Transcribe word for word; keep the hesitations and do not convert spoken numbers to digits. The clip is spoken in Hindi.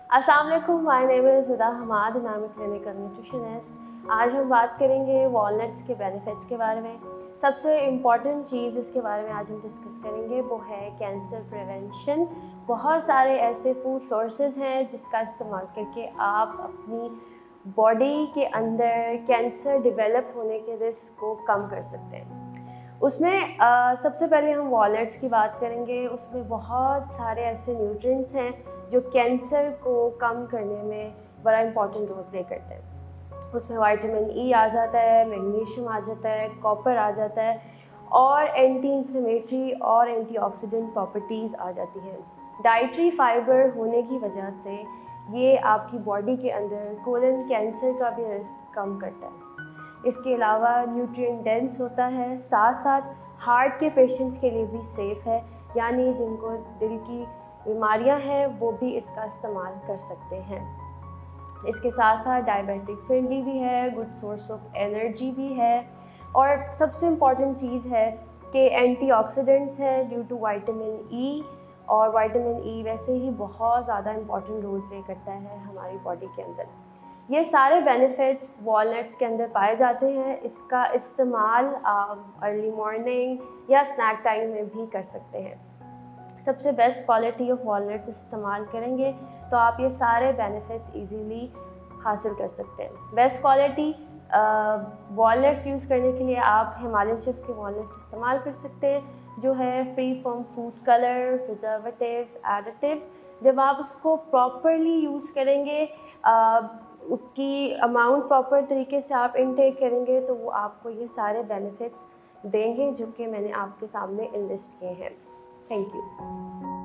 अस्सलाम वालेकुम, my name is Zida Hamad and I am a clinical nutritionist. आज हम बात करेंगे वॉलनट्स के बेनिफिट्स के बारे में। सबसे इम्पॉर्टेंट चीज़ इसके बारे में आज हम डिस्कस करेंगे वो है कैंसर प्रिवेंशन। बहुत सारे ऐसे फूड सोर्सेज हैं जिसका इस्तेमाल करके आप अपनी बॉडी के अंदर कैंसर डेवलप होने के रिस्क को कम कर सकते हैं। उसमें आ, सबसे पहले हम वॉलनट्स की बात करेंगे। उसमें बहुत सारे ऐसे न्यूट्रिएंट्स हैं जो कैंसर को कम करने में बड़ा इम्पॉर्टेंट रोल प्ले करते हैं। उसमें विटामिन ई आ जाता है, मैग्नीशियम आ जाता है, कॉपर आ जाता है और एंटी इन्फ्लेमेटरी और एंटीऑक्सीडेंट प्रॉपर्टीज़ आ जाती हैं। डाइटरी फाइबर होने की वजह से ये आपकी बॉडी के अंदर कोलन कैंसर का भी रिस्क कम करता है। इसके अलावा न्यूट्रिएंट डेंस होता है, साथ साथ हार्ट के पेशेंट्स के लिए भी सेफ़ है, यानी जिनको दिल की बीमारियां हैं वो भी इसका इस्तेमाल कर सकते हैं। इसके साथ साथ डायबिटिक फ्रेंडली भी है, गुड सोर्स ऑफ एनर्जी भी है और सबसे इम्पॉर्टेंट चीज़ है कि एंटीऑक्सीडेंट्स है ड्यू टू विटामिन ई। और विटामिन ई वैसे ही बहुत ज़्यादा इम्पॉर्टेंट रोल प्ले करता है हमारी बॉडी के अंदर। ये सारे बेनिफिट्स वॉलनट्स के अंदर पाए जाते हैं। इसका इस्तेमाल आप अर्ली मॉर्निंग या स्नैक टाइम में भी कर सकते हैं। सबसे बेस्ट क्वालिटी ऑफ वॉलनट्स इस्तेमाल करेंगे तो आप ये सारे बेनिफिट्स इजीली हासिल कर सकते हैं। बेस्ट क्वालिटी वॉलनट्स यूज़ करने के लिए आप हिमालयन शिफ्ट के वॉलनट्स इस्तेमाल कर सकते हैं, जो है free from food colour, preservatives, additives. जब आप उसको प्रॉपरली यूज़ करेंगे, आ, उसकी अमाउंट प्रॉपर तरीके से आप इनटेक करेंगे तो वो आपको ये सारे बेनिफिट्स देंगे जो कि मैंने आपके सामने इनलिस्ट किए हैं। Thank you.